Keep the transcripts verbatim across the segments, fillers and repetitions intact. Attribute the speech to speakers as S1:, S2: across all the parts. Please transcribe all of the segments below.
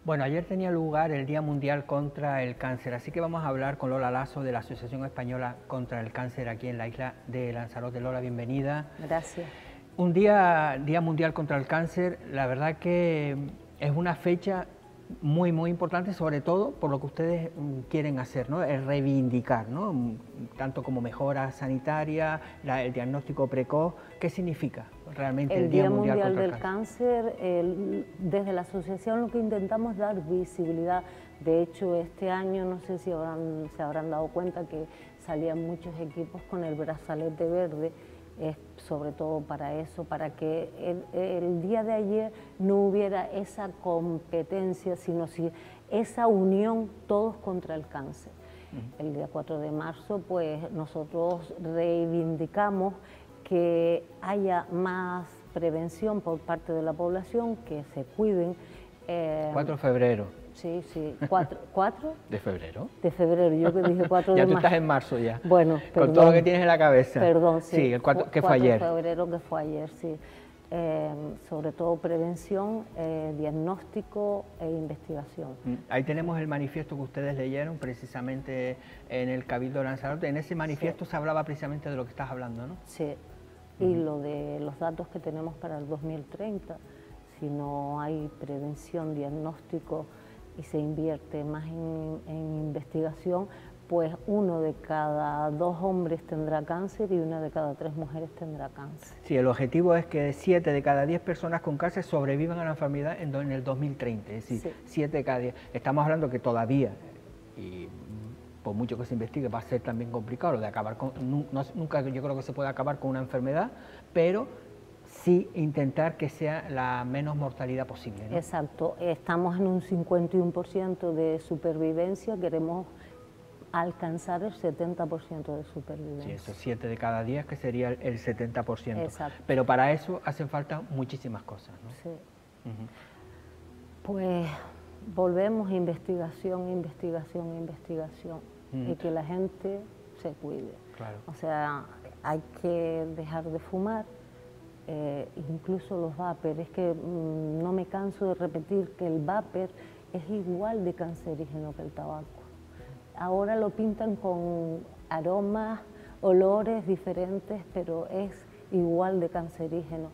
S1: Bueno, ayer tenía lugar el Día Mundial contra el Cáncer, así que vamos a hablar con Lola Lasso de la Asociación Española contra el Cáncer aquí en la isla de Lanzarote. Lola, bienvenida.
S2: Gracias.
S1: Un día, Día Mundial contra el Cáncer, la verdad que es una fecha muy, muy importante, sobre todo por lo que ustedes quieren hacer, ¿no? Es reivindicar, ¿no? Tanto como mejora sanitaria, la, el diagnóstico precoz. ¿Qué significa realmente el,
S2: el
S1: Día,
S2: Día
S1: Mundial,
S2: Mundial
S1: contra
S2: del
S1: el Cáncer?
S2: Cáncer, el, desde la asociación lo que intentamos es dar visibilidad. De hecho, este año, no sé si habrán, se habrán dado cuenta que salían muchos equipos con el brazalete verde, es sobre todo para eso, para que el, el día de ayer no hubiera esa competencia, sino si esa unión todos contra el cáncer. Uh-huh. El día cuatro de marzo, pues nosotros reivindicamos que haya más prevención por parte de la población, que se cuiden.
S1: Eh, cuatro de febrero.
S2: Sí, sí, cuatro, ¿cuatro?
S1: ¿De febrero?
S2: De febrero, yo que dije cuatro de marzo.
S1: Ya tú estás en marzo ya.
S2: Bueno, perdón.
S1: Con todo lo que tienes en la cabeza.
S2: Perdón, sí.
S1: Sí, el cuatro, que fue ayer.
S2: cuatro de febrero, que fue ayer, sí. Eh, sobre todo prevención, eh, diagnóstico e investigación.
S1: Ahí tenemos el manifiesto que ustedes leyeron precisamente en el Cabildo de Lanzarote. En ese manifiesto sí se hablaba precisamente de lo que estás hablando, ¿no?
S2: Sí, y uh-huh. lo de los datos que tenemos para el dos mil treinta, si no hay prevención, diagnóstico y se invierte más en, en investigación, pues uno de cada dos hombres tendrá cáncer y una de cada tres mujeres tendrá cáncer.
S1: Sí, el objetivo es que siete de cada diez personas con cáncer sobrevivan a la enfermedad en, en el dos mil treinta, es decir, sí. siete de cada diez. Estamos hablando que todavía, y por mucho que se investigue, va a ser también complicado lo de acabar con, no, nunca yo creo que se pueda acabar con una enfermedad, pero sí intentar que sea la menos mortalidad posible, ¿no?
S2: Exacto, estamos en un cincuenta y uno por ciento de supervivencia, queremos alcanzar el setenta por ciento de supervivencia.
S1: Sí, eso, siete de cada diez, que sería el setenta por ciento.
S2: Exacto.
S1: Pero para eso hacen falta muchísimas cosas, ¿no?
S2: Sí. Uh-huh. Pues volvemos a investigación, investigación, investigación, uh-huh. y que la gente se cuide.
S1: Claro.
S2: O sea, hay que dejar de fumar. Eh, incluso los vapers, es que mmm, no me canso de repetir que el vapor es igual de cancerígeno que el tabaco. Ahora lo pintan con aromas, olores diferentes, pero es igual de cancerígeno.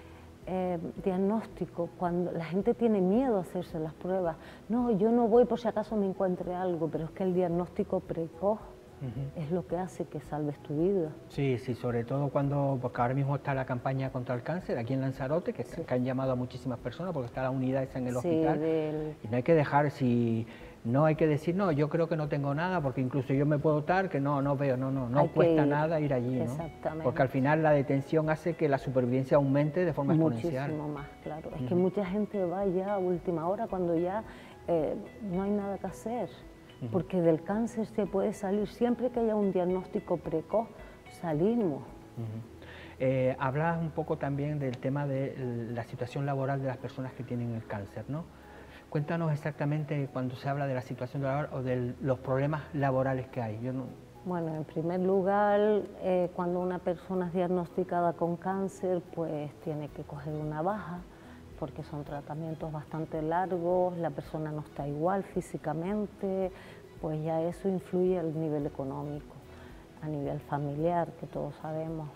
S2: Eh, diagnóstico, cuando la gente tiene miedo a hacerse las pruebas, no, yo no voy por si acaso me encuentre algo, pero es que el diagnóstico precoz Uh-huh. es lo que hace que salves tu vida.
S1: Sí, sí, sobre todo cuando, porque ahora mismo está la campaña contra el cáncer aquí en Lanzarote, que, sí. que han llamado a muchísimas personas porque está la unidad esa en el
S2: sí,
S1: hospital.
S2: Del...
S1: Y no hay que dejar, si no hay que decir, no, yo creo que no tengo nada, porque incluso yo me puedo dar que no, no veo, no, no, no cuesta ir. nada ir allí, ¿no?
S2: Exactamente.
S1: Porque al final la detención hace que la supervivencia aumente de forma
S2: Muchísimo
S1: exponencial.
S2: Muchísimo más, claro. Es uh-huh. que mucha gente va ya a última hora cuando ya eh, no hay nada que hacer. Porque del cáncer se puede salir, siempre que haya un diagnóstico precoz, salimos.
S1: Uh-huh. eh, hablas un poco también del tema de la situación laboral de las personas que tienen el cáncer, ¿no? Cuéntanos exactamente cuando se habla de la situación laboral o de los problemas laborales que hay. Yo no...
S2: Bueno, en primer lugar, eh, cuando una persona es diagnosticada con cáncer, pues tiene que coger una baja, porque son tratamientos bastante largos, la persona no está igual físicamente, pues ya eso influye al nivel económico, a nivel familiar, que todos sabemos.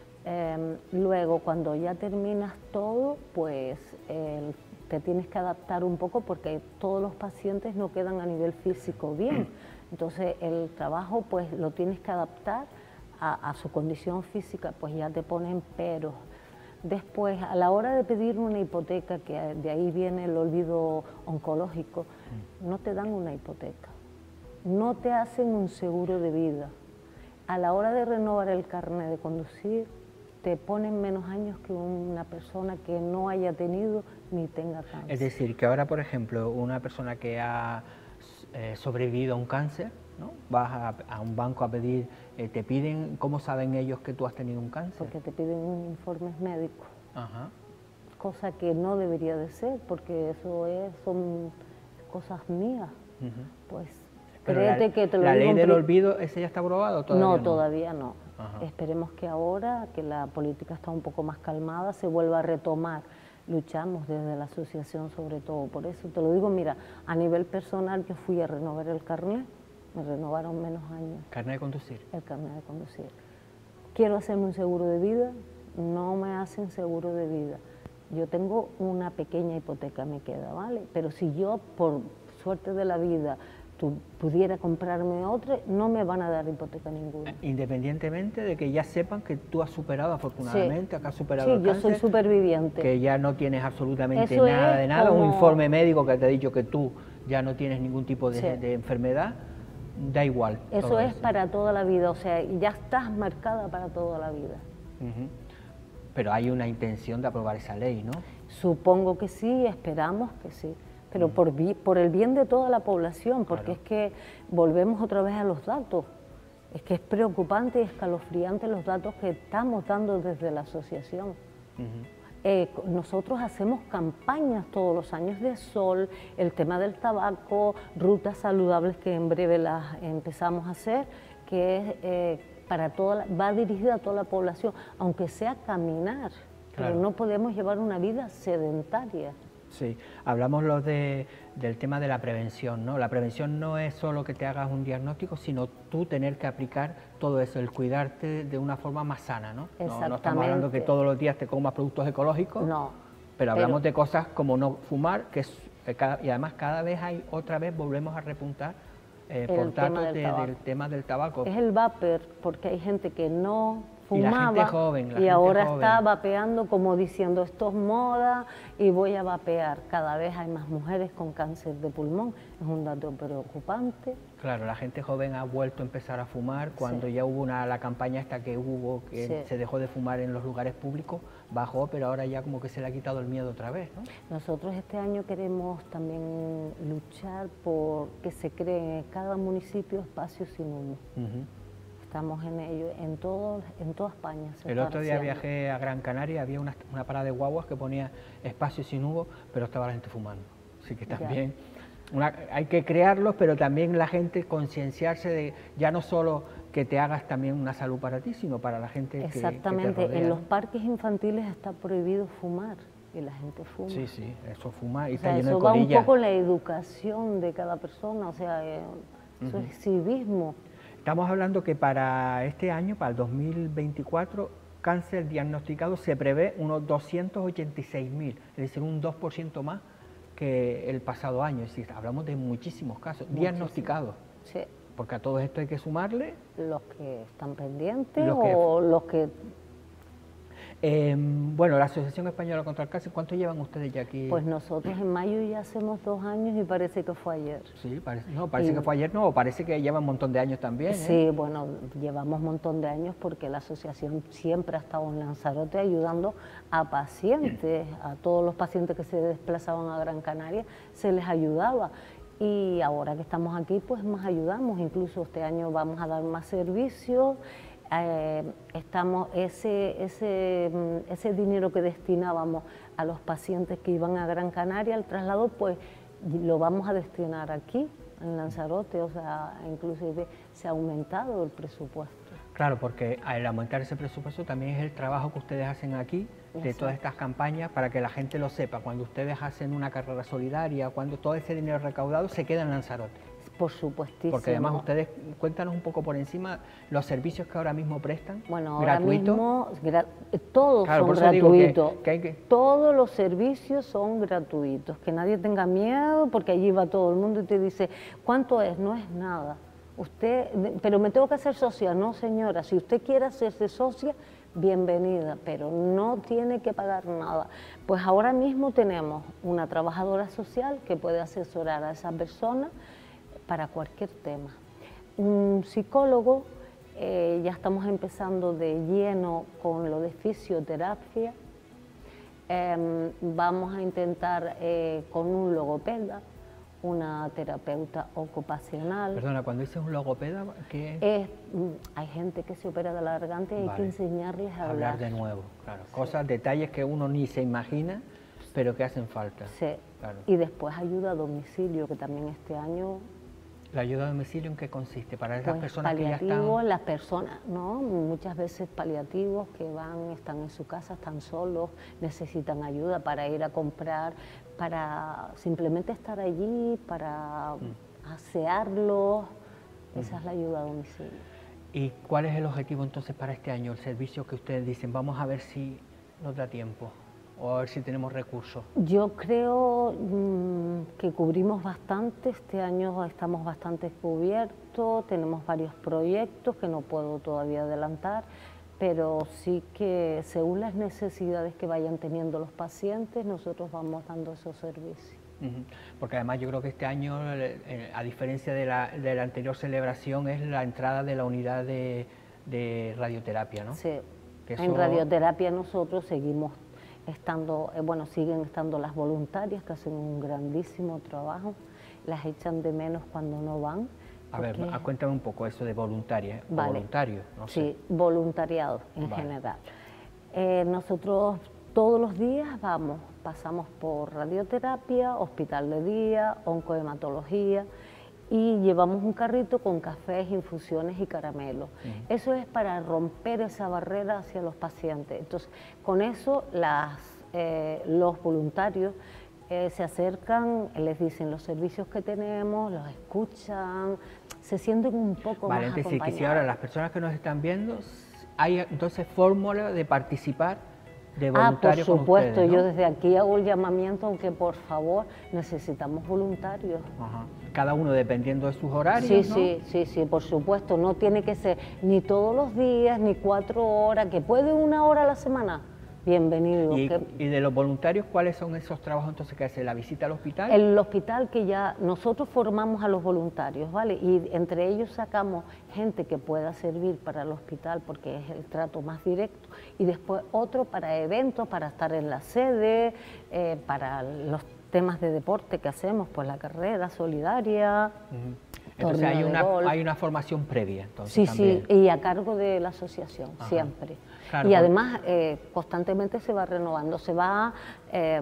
S2: Eh, luego, cuando ya terminas todo, pues eh, te tienes que adaptar un poco porque todos los pacientes no quedan a nivel físico bien. Entonces, el trabajo pues lo tienes que adaptar a, a su condición física, pues ya te ponen peros. Después, a la hora de pedir una hipoteca, que de ahí viene el olvido oncológico, no te dan una hipoteca, no te hacen un seguro de vida. A la hora de renovar el carnet de conducir, te ponen menos años que una persona que no haya tenido ni tenga cáncer.
S1: Es decir, que ahora, por ejemplo, una persona que ha eh, sobrevivido a un cáncer, ¿no? Vas a, a un banco a pedir, eh, te piden, ¿cómo saben ellos que tú has tenido un cáncer?
S2: Porque te piden informes médicos.
S1: Ajá.
S2: Cosa que no debería de ser, porque eso es, son cosas mías. Uh-huh. Pues
S1: Pero
S2: créete
S1: la,
S2: que te lo
S1: ¿La
S2: digo
S1: ley del olvido, ese ya está aprobado todavía?
S2: No,
S1: no,
S2: todavía no. Ajá. Esperemos que ahora, que la política está un poco más calmada, se vuelva a retomar luchamos desde la asociación sobre todo. Por eso te lo digo, mira, a nivel personal yo fui a renovar el carnet, me renovaron menos años.
S1: ¿Carnet de conducir?
S2: El carnet de conducir. Quiero hacerme un seguro de vida, no me hacen seguro de vida. Yo tengo una pequeña hipoteca, me queda, ¿vale? Pero si yo, por suerte de la vida, tú, pudiera comprarme otra, no me van a dar hipoteca ninguna.
S1: Independientemente de que ya sepan que tú has superado, afortunadamente,
S2: Sí.
S1: que has superado
S2: Sí,
S1: el
S2: yo
S1: cáncer,
S2: soy superviviente.
S1: que ya no tienes absolutamente
S2: Eso
S1: nada
S2: es
S1: de nada,
S2: como...
S1: un informe médico que te ha dicho que tú ya no tienes ningún tipo de,
S2: Sí.
S1: de enfermedad, da igual.
S2: Eso es para toda la vida, o sea, ya estás marcada para toda la vida.
S1: Uh-huh. Pero hay una intención de aprobar esa ley, ¿no?
S2: Supongo que sí, esperamos que sí, pero uh-huh. por, vi, por el bien de toda la población, porque claro. es que volvemos otra vez a los datos. Es que es preocupante y escalofriante los datos que estamos dando desde la asociación. Uh-huh. eh, nosotros hacemos campañas todos los años de sol, el tema del tabaco, rutas saludables que en breve las empezamos a hacer, que es... Eh, para toda la, va dirigida a toda la población, aunque sea caminar, claro. pero no podemos llevar una vida sedentaria.
S1: Sí, hablamos lo de, del tema de la prevención, ¿no? La prevención no es solo que te hagas un diagnóstico, sino tú tener que aplicar todo eso, el cuidarte de una forma más sana, ¿no?
S2: Exactamente.
S1: No, no estamos hablando que todos los días te comas productos ecológicos,
S2: no,
S1: pero hablamos pero, de cosas como no fumar, que es, cada, y además cada vez hay, otra vez volvemos a repuntar Eh, por datos del, de, del tema del tabaco.
S2: Es el vapor, porque hay gente que no fumaba
S1: y, la gente joven, la
S2: y
S1: gente
S2: ahora
S1: joven.
S2: está vapeando como diciendo esto es moda y voy a vapear. Cada vez hay más mujeres con cáncer de pulmón, es un dato preocupante.
S1: Claro, la gente joven ha vuelto a empezar a fumar cuando sí. ya hubo una, la campaña esta que hubo, que sí. se dejó de fumar en los lugares públicos, bajó, pero ahora ya como que se le ha quitado el miedo otra vez, ¿no?
S2: Nosotros este año queremos también luchar por que se cree en cada municipio espacios sin humo. Uh-huh. Estamos en ello, en, todo, en toda España.
S1: El otro día haciendo. viajé a Gran Canaria, había una, una parada de guaguas que ponía espacios sin humo, pero estaba la gente fumando, así que también... Una, hay que crearlos, pero también la gente concienciarse de ya no solo que te hagas también una salud para ti, sino para la gente que,
S2: exactamente,
S1: que te rodea.
S2: En los parques infantiles está prohibido fumar y la gente fuma.
S1: Sí, sí, eso fuma y
S2: o
S1: está
S2: sea,
S1: lleno
S2: eso
S1: de
S2: va
S1: colillas.
S2: un poco la educación de cada persona, o sea, eso uh-huh. es civismo.
S1: Estamos hablando que para este año, para el dos mil veinticuatro, cáncer diagnosticado se prevé unos doscientos ochenta y seis mil, es decir, un dos por ciento más que el pasado año, es decir, hablamos de muchísimos casos Muchísimo. diagnosticados,
S2: sí.
S1: porque a todo esto hay que sumarle...
S2: Los que están pendientes los
S1: que,
S2: o los que...
S1: Eh, bueno, la Asociación Española contra el Cáncer, ¿cuánto llevan ustedes ya aquí?
S2: Pues nosotros en mayo ya hacemos dos años y parece que fue ayer.
S1: Sí, parece, no, parece y, que fue ayer, no, parece que lleva un montón de años también. ¿eh?
S2: Sí, bueno, llevamos un montón de años porque la asociación siempre ha estado en Lanzarote ayudando a pacientes, a todos los pacientes que se desplazaban a Gran Canaria, se les ayudaba. Y ahora que estamos aquí, pues más ayudamos, incluso este año vamos a dar más servicios. Eh, estamos ese, ese, ese dinero que destinábamos a los pacientes que iban a Gran Canaria, el traslado, pues lo vamos a destinar aquí, en Lanzarote, o sea, inclusive se ha aumentado el presupuesto.
S1: Claro, porque al aumentar ese presupuesto también es el trabajo que ustedes hacen aquí, de Exacto. todas estas campañas, para que la gente lo sepa, cuando ustedes hacen una carrera solidaria, cuando todo ese dinero recaudado se queda en Lanzarote.
S2: Por supuestísimo.
S1: Porque además ustedes, cuéntanos un poco por encima los servicios que ahora mismo prestan.
S2: Bueno,
S1: ¿gratuito?
S2: ahora mismo gra todos
S1: claro,
S2: son gratuitos.
S1: Que, que hay que...
S2: Todos los servicios son gratuitos. Que nadie tenga miedo, porque allí va todo el mundo y te dice, ¿cuánto es? No es nada. Usted, pero me tengo que hacer socia. No, señora, si usted quiere hacerse socia, bienvenida, pero no tiene que pagar nada. Pues ahora mismo tenemos una trabajadora social que puede asesorar a esa persona para cualquier tema. Un psicólogo, eh, ya estamos empezando de lleno con lo de fisioterapia. Eh, vamos a intentar eh, con un logopeda, una terapeuta ocupacional.
S1: Perdona, cuando dices un logopeda, ¿qué
S2: es? Hay gente que se opera de la garganta y vale. hay que enseñarles a hablar.
S1: Hablar de nuevo, claro.
S2: Sí.
S1: Cosas, detalles que uno ni se imagina, pero que hacen falta.
S2: Sí,
S1: claro.
S2: Y después ayuda a domicilio, que también este año...
S1: ¿La ayuda a domicilio en qué consiste? Para esas
S2: pues
S1: personas que ya
S2: paliativos,
S1: están...
S2: las personas, ¿no? Muchas veces paliativos que van, están en su casa, están solos, necesitan ayuda para ir a comprar, para simplemente estar allí, para mm. asearlos. Esa mm. es la ayuda a domicilio.
S1: ¿Y cuál es el objetivo entonces para este año? El servicio que ustedes dicen, vamos a ver si nos da tiempo o a ver si tenemos recursos.
S2: Yo creo mmm, que cubrimos bastante, este año estamos bastante cubiertos, tenemos varios proyectos que no puedo todavía adelantar, pero sí que según las necesidades que vayan teniendo los pacientes, nosotros vamos dando esos servicios.
S1: Uh-huh. Porque además yo creo que este año, a diferencia de la, de la anterior celebración, es la entrada de la unidad de, de radioterapia, ¿no?
S2: Sí,
S1: que
S2: en
S1: eso...
S2: radioterapia nosotros seguimos estando, eh, bueno, siguen estando las voluntarias que hacen un grandísimo trabajo, las echan de menos cuando no van.
S1: A ver, cuéntame un poco eso de voluntaria, o
S2: vale.
S1: voluntario, no sé.
S2: Sí, voluntariado en
S1: vale.
S2: general. Eh, nosotros todos los días vamos, pasamos por radioterapia, hospital de día, oncohematología, y llevamos un carrito con cafés, infusiones y caramelos. Uh-huh. Eso es para romper esa barrera hacia los pacientes. Entonces, con eso las, eh, los voluntarios eh, se acercan, les dicen los servicios que tenemos, los escuchan, se sienten un poco
S1: vale,
S2: más
S1: entonces,
S2: acompañados.
S1: Que si ahora las personas que nos están viendo, hay entonces fórmula de participar de voluntarios.
S2: Ah, por supuesto,
S1: ustedes, ¿no?
S2: Yo desde aquí hago el llamamiento, aunque por favor necesitamos voluntarios.
S1: Ajá. Cada uno dependiendo de sus horarios,
S2: Sí,
S1: ¿no?
S2: sí, sí, sí, por supuesto, no tiene que ser ni todos los días, ni cuatro horas, que puede una hora a la semana, bienvenido.
S1: ¿Y,
S2: que...
S1: y de los voluntarios cuáles son esos trabajos entonces que hace? ¿La visita al hospital?
S2: El hospital que ya nosotros formamos a los voluntarios, ¿vale? Y entre ellos sacamos gente que pueda servir para el hospital porque es el trato más directo, y después otro para eventos, para estar en la sede, eh, para los temas de deporte que hacemos, pues la carrera solidaria.
S1: Uh-huh. Entonces hay una, hay una formación previa. Entonces,
S2: sí,
S1: también.
S2: sí, y a cargo de la asociación, ajá, siempre. Claro, y además eh, constantemente se va renovando, se va, eh,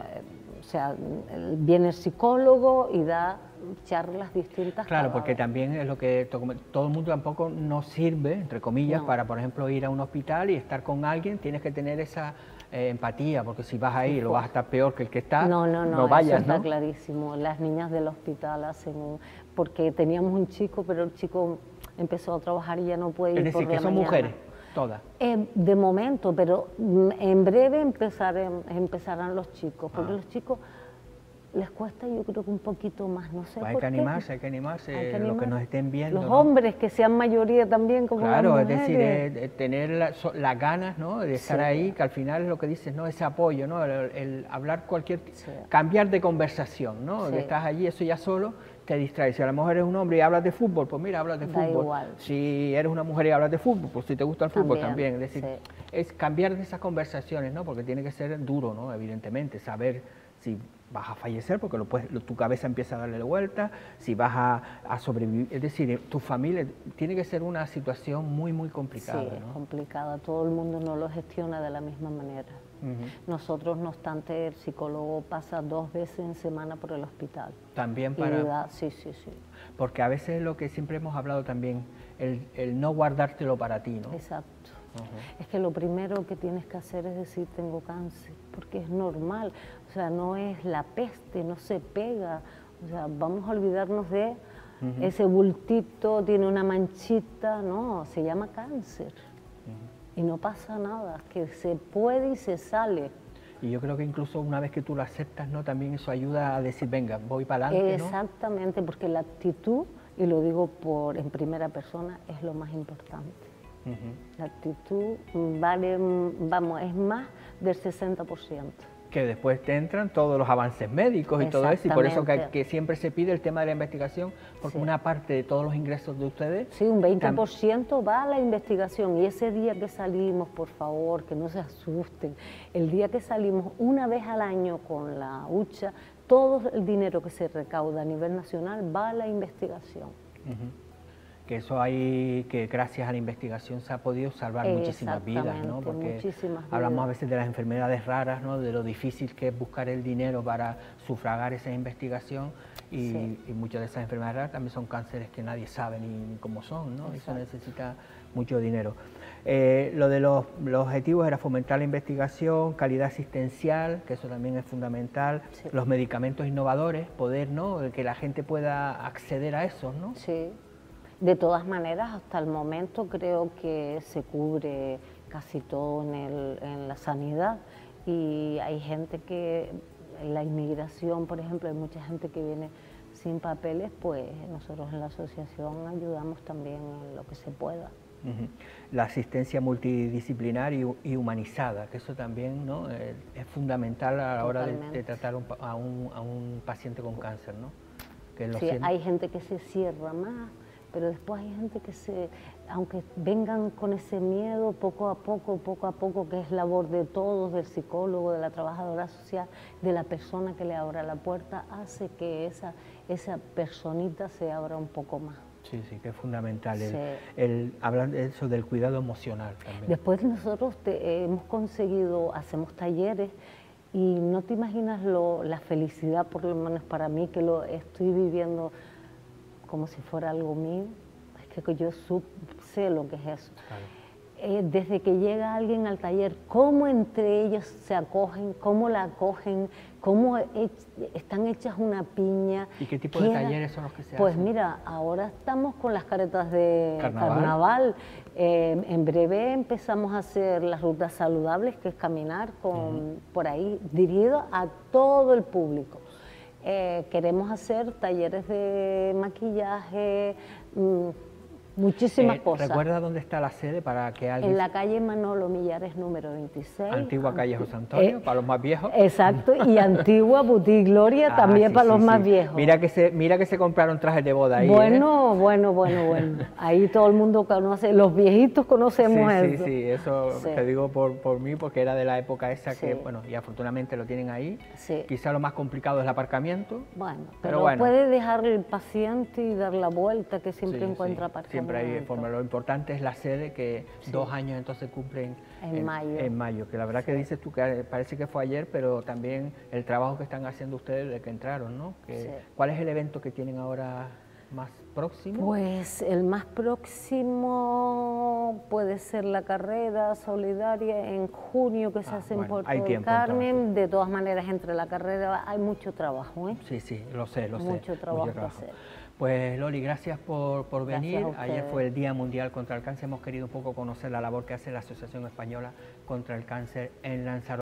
S2: o sea, viene el psicólogo y da charlas distintas.
S1: Claro, porque vez. También es lo que todo el mundo tampoco nos sirve, entre comillas, no. para, por ejemplo, ir a un hospital y estar con alguien, tienes que tener esa eh, empatía, porque si vas ahí sí, lo vas a estar peor que el que está,
S2: no, no, no,
S1: no vayas,
S2: eso está
S1: ¿no?
S2: clarísimo. Las niñas del hospital hacen un... porque teníamos un chico, pero el chico empezó a trabajar y ya no puede ir.
S1: Es decir,
S2: por
S1: que
S2: la
S1: son
S2: mañana.
S1: Mujeres, todas.
S2: Eh, de momento, pero en breve empezar, empezarán los chicos, porque ah. los chicos les cuesta, yo creo que un poquito más, no sé
S1: pues hay
S2: por
S1: que
S2: qué.
S1: animarse, hay que animarse, hay que animarse. Los que nos estén viendo.
S2: Los
S1: ¿no?
S2: hombres, que sean mayoría también, como
S1: claro,
S2: las
S1: mujeres.
S2: mujeres.
S1: Es decir, eh, tener las la ganas, ¿no? De estar sí. ahí, que al final es lo que dices, ¿no? Ese apoyo, ¿no? El, el hablar cualquier... Sí. Cambiar de conversación, ¿no? Sí. Que estás allí, eso ya solo te distrae. Si a lo mejor eres un hombre y hablas de fútbol, pues mira, hablas de
S2: da
S1: fútbol.
S2: Igual.
S1: Si eres una mujer y hablas de fútbol, pues si te gusta el fútbol también.
S2: también.
S1: Es decir,
S2: Sí.
S1: es cambiar de esas conversaciones, ¿no? Porque tiene que ser duro, ¿no? Evidentemente, saber si vas a fallecer porque lo puedes, tu cabeza empieza a darle vuelta, si vas a, a sobrevivir, es decir, tu familia, tiene que ser una situación muy, muy complicada.
S2: Sí, es
S1: ¿no?
S2: complicada, todo el mundo no lo gestiona de la misma manera. Uh-huh. Nosotros, no obstante, el psicólogo pasa dos veces en semana por el hospital.
S1: También para...
S2: Da, sí, sí, sí.
S1: Porque a veces lo que siempre hemos hablado también, el, el no guardártelo para ti, ¿no?
S2: Exacto. Uh-huh. Es que lo primero que tienes que hacer es decir, tengo cáncer, porque es normal, o sea, no es la peste, no se pega, o sea, vamos a olvidarnos de uh-huh. ese bultito, tiene una manchita, no, se llama cáncer uh-huh. y no pasa nada, que se puede y se sale.
S1: Y yo creo que incluso una vez que tú lo aceptas, ¿no? También eso ayuda a decir, venga, voy para adelante, ¿no?
S2: Exactamente, porque la actitud, y lo digo por en primera persona, es lo más importante. Uh-huh. La actitud vale, vamos, es más del sesenta por ciento.
S1: Que después te entran todos los avances médicos y todo eso, y por eso que, que siempre se pide el tema de la investigación, porque sí. una parte de todos los ingresos de ustedes...
S2: Sí, un veinte por ciento va a la investigación, y ese día que salimos, por favor, que no se asusten, el día que salimos una vez al año con la hucha, todo el dinero que se recauda a nivel nacional va a la investigación.
S1: Uh-huh. que eso hay, que gracias a la investigación se ha podido salvar muchísimas vidas, ¿no? Porque
S2: muchísimas vidas.
S1: Hablamos a veces de las enfermedades raras, ¿no? De lo difícil que es buscar el dinero para sufragar esa investigación y, sí. y muchas de esas enfermedades raras también son cánceres que nadie sabe ni, ni cómo son, ¿no? Eso necesita mucho dinero. Eh, lo de los, los objetivos era fomentar la investigación, calidad asistencial, que eso también es fundamental, sí. los medicamentos innovadores, poder, ¿no? Que la gente pueda acceder a esos, ¿no?
S2: Sí. De todas maneras, hasta el momento creo que se cubre casi todo en, el, en la sanidad y hay gente que, en la inmigración, por ejemplo, hay mucha gente que viene sin papeles, pues nosotros en la asociación ayudamos también en lo que se pueda.
S1: Uh-huh. La asistencia multidisciplinar y, y humanizada, que eso también, ¿no? eh, es fundamental a la hora de, de tratar un, a, un, a un paciente con cáncer, ¿no? Que lo
S2: sí,
S1: siente.
S2: Hay gente que se cierra más, pero después hay gente que se, aunque vengan con ese miedo, poco a poco, poco a poco, que es labor de todos, del psicólogo, de la trabajadora social, de la persona que le abra la puerta, hace que esa, esa personita se abra un poco más.
S1: Sí, sí, que es fundamental,
S2: sí.
S1: el, el hablar de eso del cuidado emocional también.
S2: Después nosotros te, hemos conseguido, hacemos talleres y no te imaginas lo, la felicidad, por lo menos para mí, que lo estoy viviendo como si fuera algo mío, es que yo sub, sé lo que es eso. Claro. Eh, desde que llega alguien al taller, cómo entre ellos se acogen, cómo la acogen, cómo he, están hechas una piña.
S1: ¿Y qué tipo de talleres son los que se
S2: pues
S1: hacen?
S2: Pues mira, ahora estamos con las caretas de
S1: carnaval,
S2: carnaval. Eh, en breve empezamos a hacer las rutas saludables, que es caminar con, uh-huh. por ahí, dirigido a todo el público. Eh, queremos hacer talleres de maquillaje, mmm, muchísimas eh, cosas.
S1: ¿Recuerda dónde está la sede para que alguien...?
S2: En la calle Manolo Millares número veintiséis.
S1: Antigua calle José Antonio, eh, para los más viejos.
S2: Exacto, y Antigua Boutique Gloria ah, también sí, para sí, los sí. más viejos.
S1: Mira que, se, mira que se compraron trajes de boda ahí.
S2: Bueno,
S1: ¿eh?
S2: bueno, bueno, bueno. Ahí todo el mundo conoce, los viejitos conocemos
S1: sí,
S2: eso.
S1: Sí, sí, eso
S2: sí.
S1: te digo por, por mí, porque era de la época esa sí. que, bueno, y afortunadamente lo tienen ahí.
S2: Sí.
S1: Quizá lo más complicado es el aparcamiento.
S2: Bueno, pero,
S1: pero bueno.
S2: puede dejar el paciente y dar la vuelta, que siempre
S1: sí,
S2: encuentra
S1: sí.
S2: aparcamiento.
S1: Siempre hay forma. Lo importante es la sede, que sí. dos años entonces cumplen
S2: en,
S1: en
S2: mayo.
S1: En mayo, que la verdad sí. que dices tú que parece que fue ayer, pero también el trabajo que están haciendo ustedes desde que entraron, ¿no? Que,
S2: sí.
S1: ¿Cuál es el evento que tienen ahora más próximo?
S2: Pues el más próximo puede ser la carrera solidaria en junio que se ah, hace bueno, en Puerto del Carmen. Entonces. De todas maneras, entre la carrera hay mucho trabajo, ¿eh?
S1: Sí, sí, lo sé, lo
S2: mucho
S1: sé.
S2: Trabajo
S1: mucho trabajo
S2: que hacer.
S1: Pues Loli, gracias por, por venir.
S2: Gracias
S1: Ayer fue el Día Mundial contra el Cáncer. Hemos querido un poco conocer la labor que hace la Asociación Española contra el Cáncer en Lanzarote.